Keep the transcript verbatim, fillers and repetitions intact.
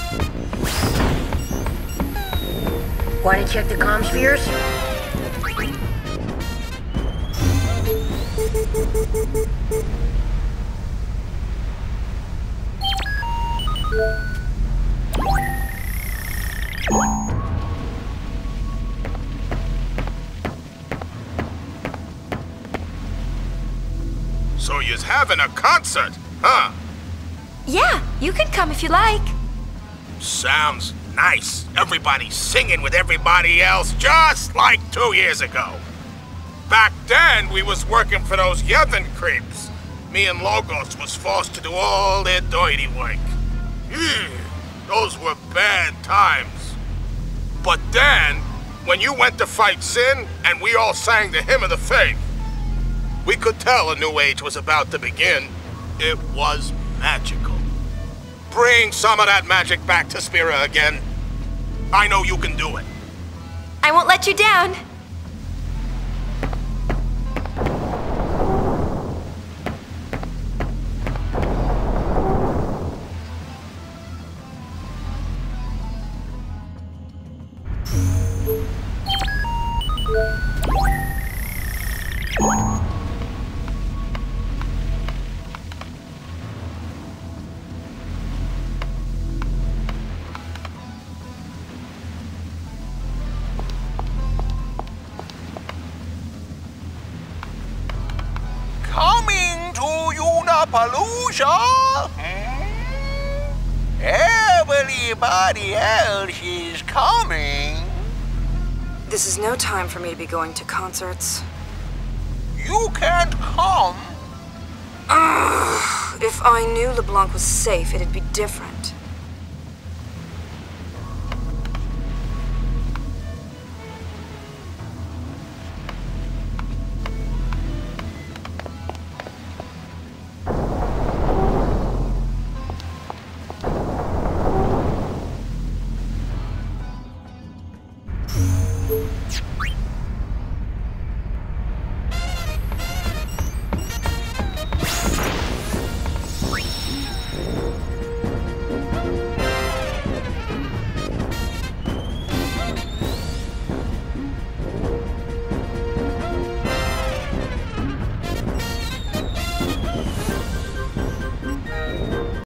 Want to check the comm spheres? So you're having a concert, huh? Yeah, you can come if you like. Sounds nice. Everybody singing with everybody else, just like two years ago. Back then, we was working for those Yevon creeps. Me and Logos was forced to do all their dirty work. Ew, those were bad times. But then, when you went to fight Sin, and we all sang the Hymn of the Faith, we could tell a new age was about to begin. It was magical. Bring some of that magic back to Spira again. I know you can do it. I won't let you down. Coming to Unapalooza? Hmm? Everybody else is coming. This is no time for me to be going to concerts. You can't come. Ugh, if I knew LeBlanc was safe, it'd be different.